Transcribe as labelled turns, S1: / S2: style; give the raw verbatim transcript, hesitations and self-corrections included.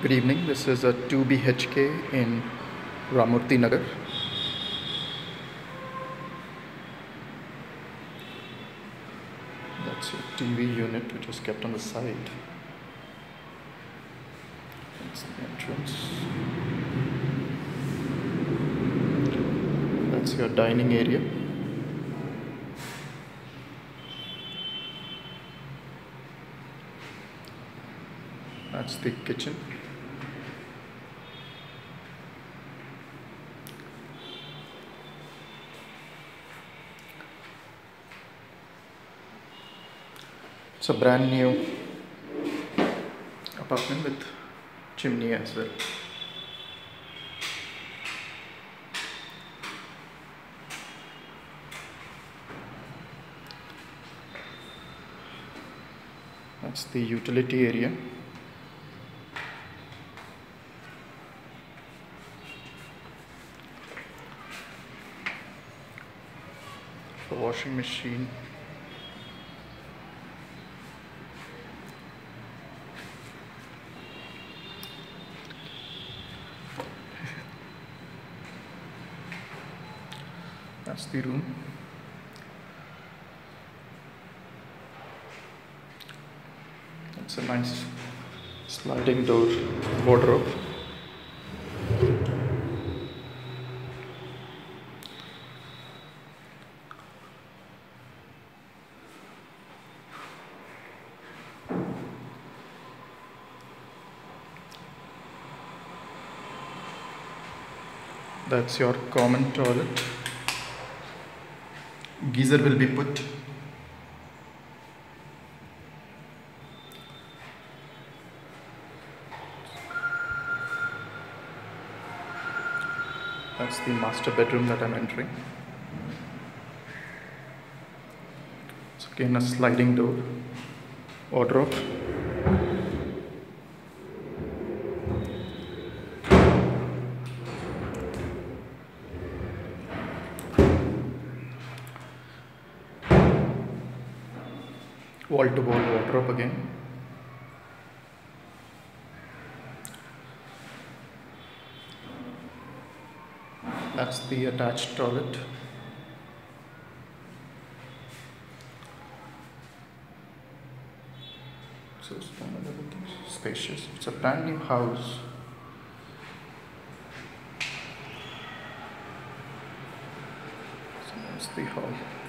S1: Good evening. This is a two B H K in Ramamurthy Nagar. That's your T V unit, which is kept on the side. That's the entrance. That's your dining area. That's the kitchen. It's a brand new apartment with chimney as well. That's the utility area. For washing machine. That's the room. It's a nice sliding door wardrobe. That's your common toilet. Geyser will be put. That's the master bedroom that I'm entering. It's again a sliding door wardrobe. Wall-to-wall wardrobe again. That's the attached toilet. So small and everything spacious. It's a brand new house. So that's the hall.